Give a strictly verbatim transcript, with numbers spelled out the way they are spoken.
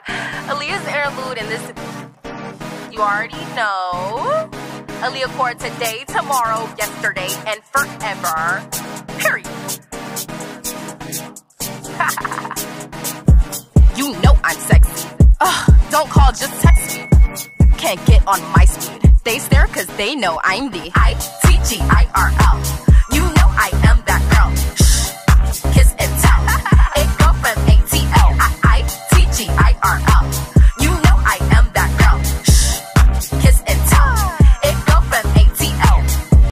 Aaliyah's interlude in this, you already know. Aaliyah Core today, tomorrow, yesterday, and forever. Period. You know I'm sexy. Ugh, don't call, just text me. Can't get on my speed. They stare cause they know I'm the I T G I R L. You know I am